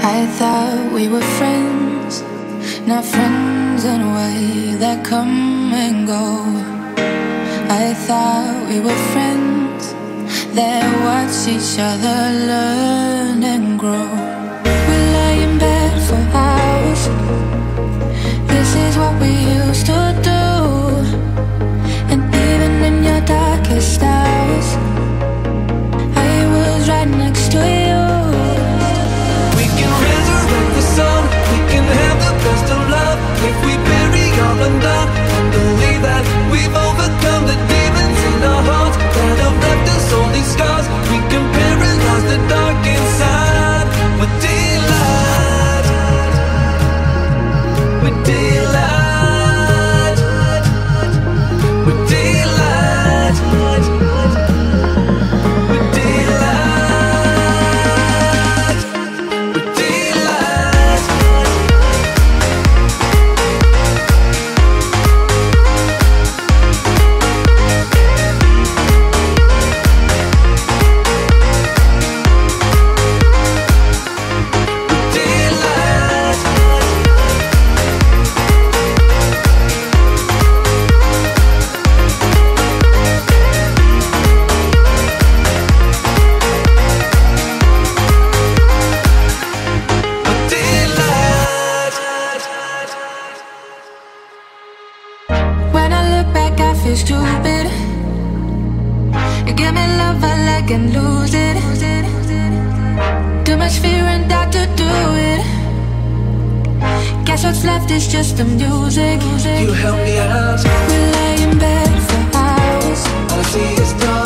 I thought we were friends, not friends in a way that come and go. I thought we were friends that watch each other learn and grow. We lay in bed for hours. This is what we used to do. And even in your darkest hours, I was right next to you. We can resurrect the sun, we can have the best of love if we bury all undone and believe that we've overcome the demons in our hearts that have left us only scars. We can paralyze the dark inside with daylight, with daylight, with daylight, with daylight, with daylight. When I look back, I feel stupid. You give me love, I like and lose it. Too much fear and doubt to do it. Guess what's left is just the music. You help me out, We lay in bed for hours. all I see is dark.